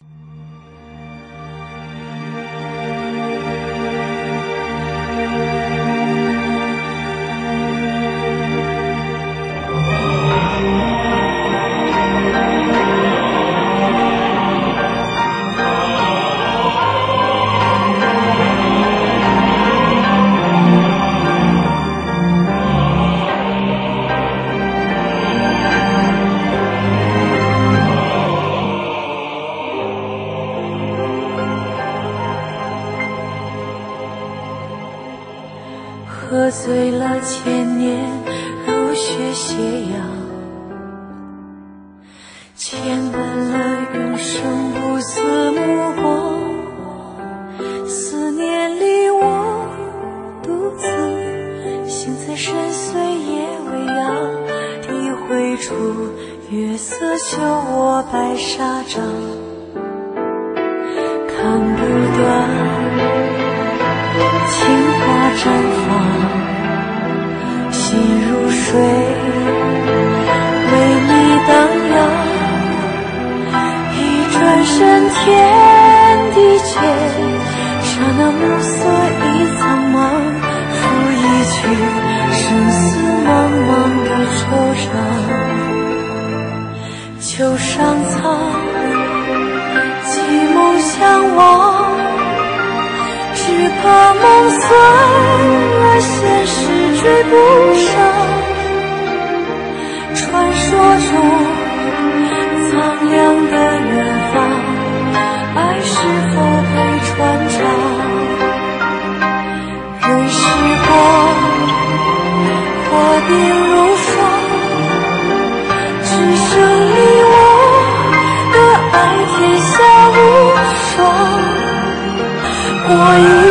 喝醉了千年如血斜阳，牵绊了永生不死目光。思念里我独自行在深邃夜未央，体会出月色绣我白纱帐，看不断情花绽放，心如水，为你荡漾。一转身天地间，刹那暮色已苍茫，抚一曲生死茫茫的惆怅。秋上苍，寂梦相望，只怕梦碎了，现实追不上。传说中苍凉的远方，爱是否会传唱？任时光化冰如霜，只剩你我的爱，天下无双。过一